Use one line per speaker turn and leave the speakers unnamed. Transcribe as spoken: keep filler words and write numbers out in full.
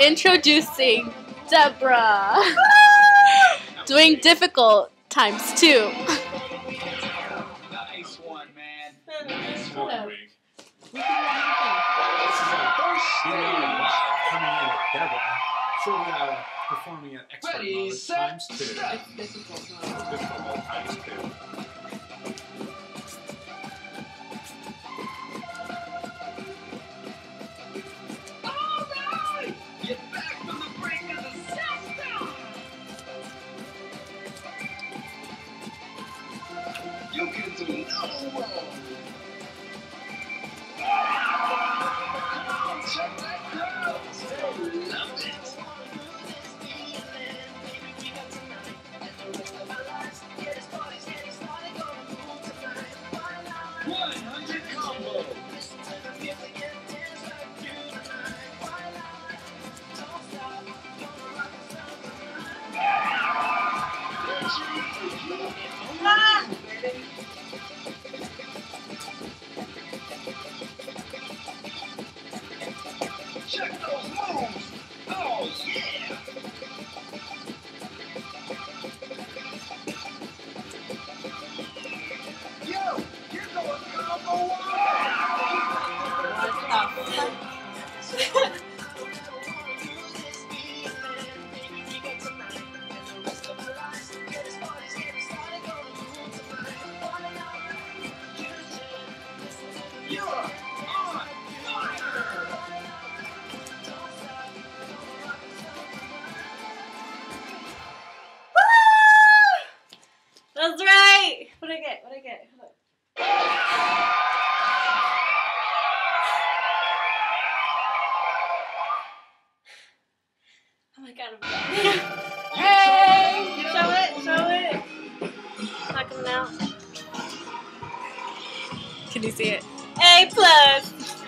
Introducing Deborah. Doing difficult times two.
Nice one, man. Nice one.
This is our first D D R live coming in at Deborah. So we are performing at expert
Ready,
mode
set,
times two.
step.
It's difficult mode. Difficult mode times two.
Alright! Get back from the brink of the system! You can do no wrong! Check that crowd! Love it! one hundred combo! Check those moves! Oh yeah! Yo, you're going combo one! You're on fire!
That's right. What did I get? What did I get? Hold up. Oh my god. I'm Hey! Show it. Show it. Not coming out. Can you see it? A plus.